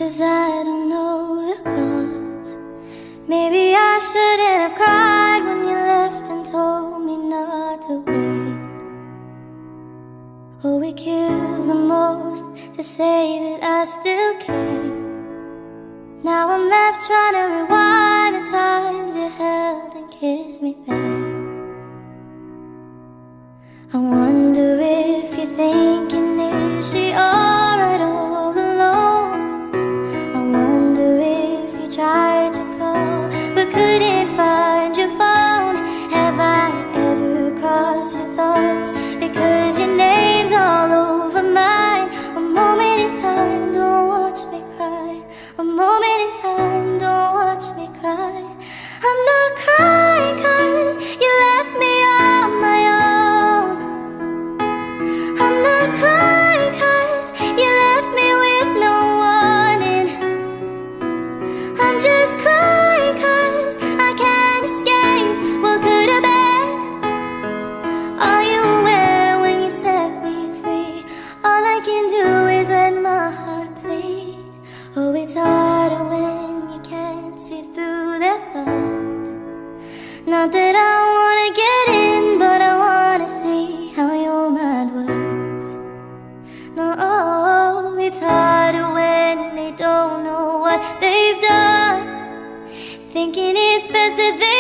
'cause I don't know the cause. Maybe I shouldn't have cried when you left and told me not to wait. Oh, it kills the most to say that I still care. Now I'm left trying to rewind the times you held and kissed me there. I wonder if you're thinking, is she alright all alone? I wonder if you tried to call but couldn't find your phone. Have I ever crossed your thoughts because your name's all over mine? A moment in time, don't watch me cry. A moment in time, don't watch me cry. I'm not crying 'cause you left me on my own. I'm not crying 'cause you left me with no warning. I'm just crying 'cause I can't escape what could have been. Are you aware when you set me free? All I can do is let my heart bleed. Oh, it's harder when you can't see through their thoughts. Not that I wanna get in, but I wanna see how your mind works. No, it's harder when they don't know what they've done, thinking it's best that they